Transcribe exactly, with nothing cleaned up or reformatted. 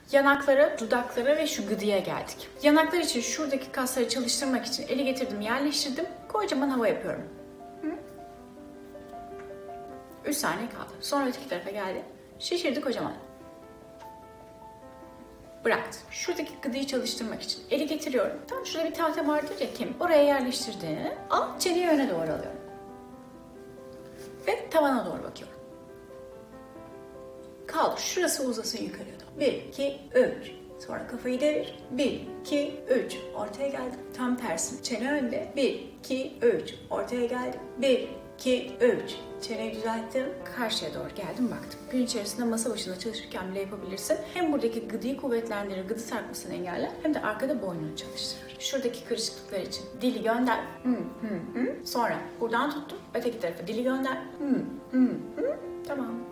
Yanaklara, dudaklara ve şu gıdıya geldik. Yanaklar için şuradaki kasları çalıştırmak için eli getirdim, yerleştirdim. Kocaman hava yapıyorum. üç saniye kaldı. Sonra öteki tarafa geldi. Şişirdi kocaman. Bıraktı. Şuradaki gıdıyı çalıştırmak için eli getiriyorum. Tam şurada bir tahta vardır ya, kemik. Oraya yerleştirdiğini al, çeneyi öne doğru alıyorum. Ve tavana doğru bakıyorum. Kaldır. Şurası uzasın yukarıya doğru. bir, iki, üç. Sonra kafayı devir. bir, iki, üç. Ortaya geldim. Tam tersine. Çene önde. bir, iki, üç. Ortaya geldim. bir, iki, üç. Çeneyi düzelttim. Karşıya doğru geldim, baktım. Gün içerisinde masa başında çalışırken bile yapabilirsin. Hem buradaki gıdıyı kuvvetlendirir, gıdı sarkmasını engeller, hem de arkada boynunu çalıştırır. Şuradaki kırışıklıklar için dili gönder. Hı, hı, hı. Sonra buradan tuttum. Öteki tarafa dili gönder. Hı, hı, hı. Tamam.